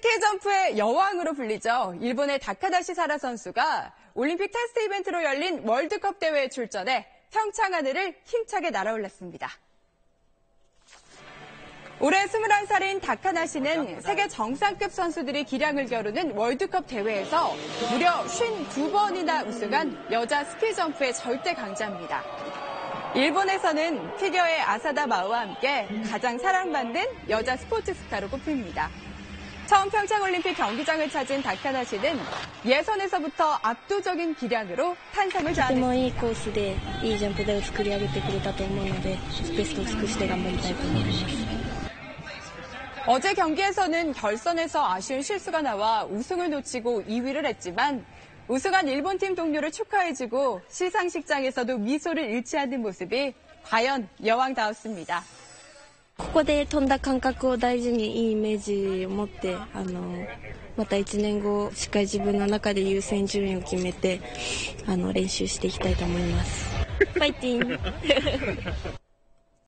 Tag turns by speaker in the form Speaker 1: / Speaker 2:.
Speaker 1: 스키점프의 여왕으로 불리죠. 일본의 다카다시 사라 선수가 올림픽 테스트 이벤트로 열린 월드컵 대회에 출전해 평창 하늘을 힘차게 날아올랐습니다. 올해 21살인 다카다시는 세계 정상급 선수들이 기량을 겨루는 월드컵 대회에서 무려 52번이나 우승한 여자 스키점프의 절대 강자입니다. 일본에서는 피겨의 아사다 마오와 함께 가장 사랑받는 여자 스포츠 스타로 꼽힙니다. 처음 평창올림픽 경기장을 찾은 다카다시는 예선에서부터 압도적인 기량으로 탄성을 자아냈습니다.
Speaker 2: とてもいいコースでいいジャンプ台を作り上げてくれたと思うので、ベストを尽くして頑張りたいと思います。
Speaker 1: 어제 경기에서는 결선에서 아쉬운 실수가 나와 우승을 놓치고 2위를 했지만 우승한 일본팀 동료를 축하해주고 시상식장에서도 미소를 잃지 않는 모습이 과연 여왕다웠습니다.
Speaker 2: ここで飛んだ感覚を大事にいいイメージを持って、また1年後しっかり自分の中で優先順位を決めて練習していきたいと思います。ファイティン